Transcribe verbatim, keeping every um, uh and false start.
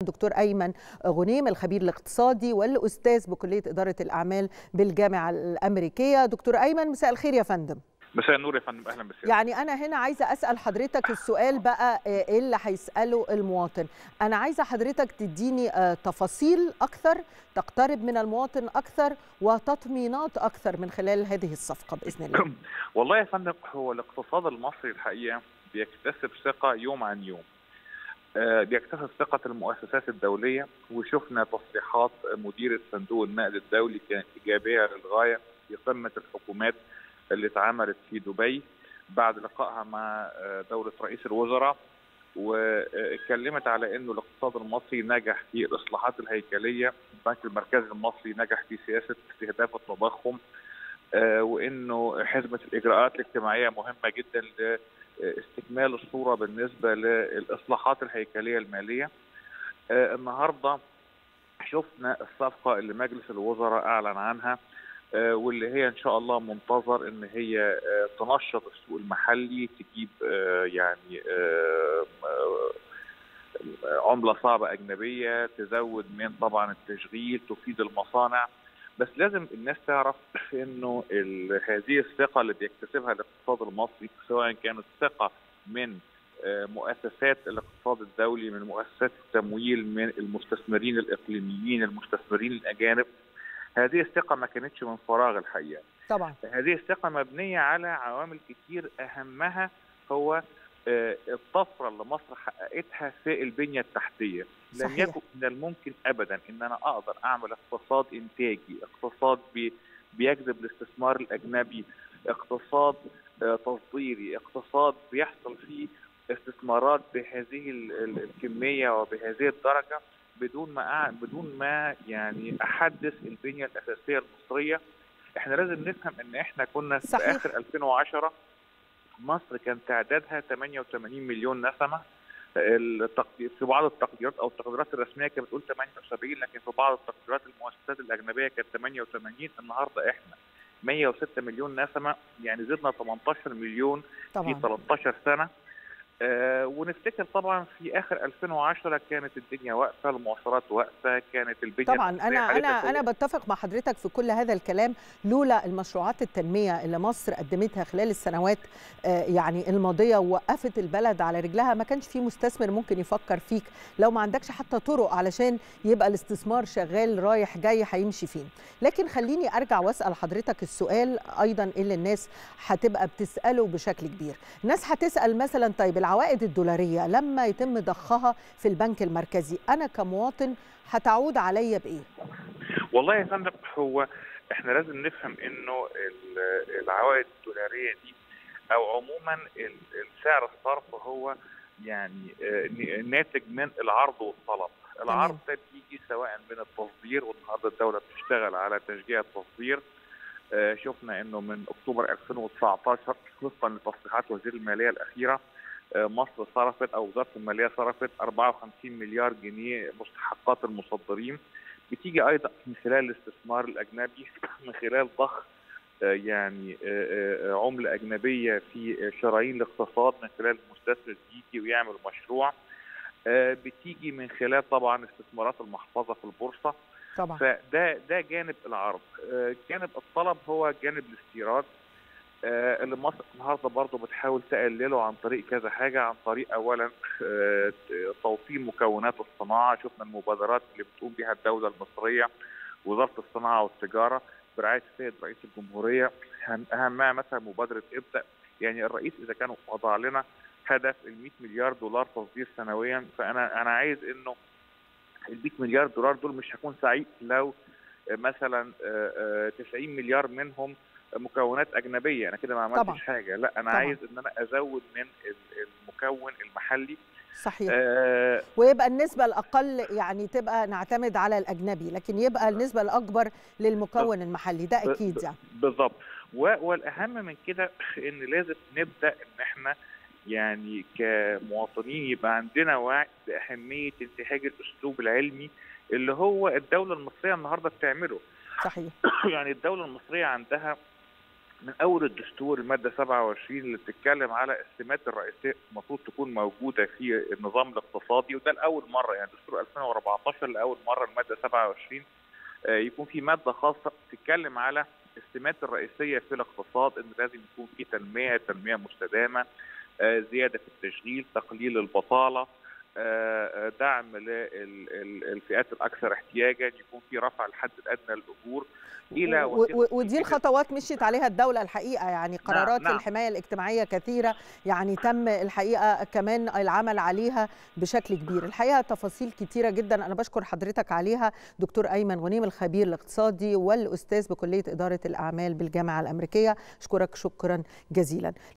دكتور أيمن غنيم الخبير الاقتصادي والأستاذ بكلية إدارة الأعمال بالجامعة الأمريكية. دكتور أيمن مساء الخير يا فندم. مساء النور يا فندم، اهلا بك. يعني انا هنا عايزه اسال حضرتك السؤال بقى ايه اللي هيساله المواطن. انا عايزه حضرتك تديني تفاصيل اكثر تقترب من المواطن اكثر وتطمينات اكثر من خلال هذه الصفقه باذن الله. والله يا فندم، هو الاقتصاد المصري الحقيقه بيكتسب ثقه يوم عن يوم، بيكتسب ثقه المؤسسات الدوليه، وشفنا تصريحات مدير صندوق النقد الدولي كانت ايجابيه للغايه في قمه الحكومات اللي اتعملت في دبي بعد لقائها مع دولة رئيس الوزراء، واتكلمت على انه الاقتصاد المصري نجح في الاصلاحات الهيكليه، البنك المركزي المصري نجح في سياسه استهداف التضخم، وانه حزمه الاجراءات الاجتماعيه مهمه جدا لاستكمال الصوره بالنسبه للاصلاحات الهيكليه الماليه. النهارده شفنا الصفقه اللي مجلس الوزراء اعلن عنها، واللي هي ان شاء الله منتظر ان هي تنشط السوق المحلي، تجيب يعني عمله صعبه اجنبيه، تزود من طبعا التشغيل، تفيد المصانع. بس لازم الناس تعرف انه هذه الثقه اللي بيكتسبها الاقتصاد المصري، سواء كانت ثقه من مؤسسات الاقتصاد الدولي، من مؤسسات التمويل، من المستثمرين الاقليميين، المستثمرين الاجانب، هذه الثقة ما كانتش من فراغ الحقيقة. طبعا هذه الثقة مبنية على عوامل كتير، أهمها هو الطفرة اللي مصر حققتها في البنية التحتية. لم يكن من الممكن أبدا إن أنا أقدر أعمل اقتصاد إنتاجي، اقتصاد بي بيجذب الاستثمار الأجنبي، اقتصاد تصديري، اقتصاد بيحصل فيه استثمارات بهذه الكمية وبهذه الدرجة بدون ما بدون ما يعني احدث البنيه الاساسيه المصريه. احنا لازم نفهم ان احنا كنا في صحيح. اخر ألفين وعشرة مصر كان تعدادها ثمانية وثمانين مليون نسمه، التقدير في بعض التقديرات او التقديرات الرسميه كانت بتقول ثمانية وسبعين، لكن في بعض التقديرات المؤسسات الاجنبيه كانت ثمانية وثمانين. النهارده احنا مئة وستة مليون نسمه، يعني زدنا ثمانية عشر مليون طبعا. في ثلاثة عشر سنه. آه ونفتكر طبعا في اخر ألفين وعشرة كانت الدنيا واقفه، المواصلات واقفه، كانت البنيه طبعا انا انا انا بتفق مع حضرتك في كل هذا الكلام. لولا المشروعات التنميه اللي مصر قدمتها خلال السنوات آه يعني الماضيه ووقفت البلد على رجلها، ما كانش في مستثمر ممكن يفكر فيك لو ما عندكش حتى طرق علشان يبقى الاستثمار شغال رايح جاي هيمشي فين. لكن خليني ارجع واسال حضرتك السؤال ايضا اللي الناس هتبقى بتساله بشكل كبير. الناس هتسال مثلا طيب العوائد الدولاريه لما يتم ضخها في البنك المركزي، انا كمواطن هتعود عليا بايه؟ والله يا فندم، هو احنا لازم نفهم انه العوائد الدولاريه دي او عموما سعر الصرف هو يعني ناتج من العرض والطلب. العرض ده بيجي سواء من التصدير، والنهارده الدوله بتشتغل على تشجيع التصدير. شفنا انه من اكتوبر ألفين وتسعة عشر وفقا لتصريحات وزير الماليه الاخيره، مصر صرفت او وزاره الماليه صرفت أربعة وخمسين مليار جنيه مستحقات المصدرين، بتيجي ايضا من خلال الاستثمار الاجنبي، من خلال ضخ يعني عمله اجنبيه في شرايين الاقتصاد، من خلال المستثمر يجي ويعمل مشروع، بتيجي من خلال طبعا استثمارات المحفظه في البورصه. طبعا. فده ده جانب العرض. جانب الطلب هو جانب الاستيراد، اللي مصر النهارده برضه بتحاول تقلله عن طريق كذا حاجه، عن طريق اولا توطين مكونات الصناعه. شفنا المبادرات اللي بتقوم بها الدوله المصريه، وزاره الصناعه والتجاره برعايه السيد رئيس الجمهوريه، اهمها مثلا مبادره ابدا. يعني الرئيس اذا كان وضع لنا هدف ال مئة مليار دولار تصدير سنويا، فانا انا عايز انه ال مئة مليار دولار دول مش هكون سعيد لو مثلا تسعين مليار منهم مكونات اجنبيه، انا كده ما عملتش طبعا. حاجه. لا، انا طبعا. عايز ان انا ازود من المكون المحلي. صحيح. آه ويبقى النسبه الاقل يعني تبقى نعتمد على الاجنبي، لكن يبقى النسبه الاكبر للمكون المحلي، ده اكيد يعني. بالظبط. والاهم من كده ان لازم نبدا ان احنا يعني كمواطنين يبقى عندنا وعي باهميه انتهاج الاسلوب العلمي اللي هو الدوله المصريه النهارده بتعمله. صحيح. يعني الدوله المصريه عندها من اول الدستور الماده سبعة وعشرين اللي بتتكلم على السمات الرئيسيه المفروض تكون موجوده في النظام الاقتصادي، وده لاول مره يعني دستور ألفين وأربعتاشر لاول مره الماده سبعة وعشرين يكون في ماده خاصه تتكلم على السمات الرئيسيه في الاقتصاد، ان لازم يكون في تنميه تنميه مستدامه، زياده في التشغيل، تقليل البطاله، دعم للفئات الاكثر احتياجا، يكون في رفع الحد الادنى للاجور الى ودي الخطوات مشيت عليها الدوله الحقيقه، يعني قرارات نعم. للحمايه الاجتماعيه كثيره، يعني تم الحقيقه كمان العمل عليها بشكل كبير. الحقيقه تفاصيل كثيره جدا انا بشكر حضرتك عليها دكتور ايمن غنيم الخبير الاقتصادي والاستاذ بكليه اداره الاعمال بالجامعه الامريكيه، اشكرك شكرا جزيلا.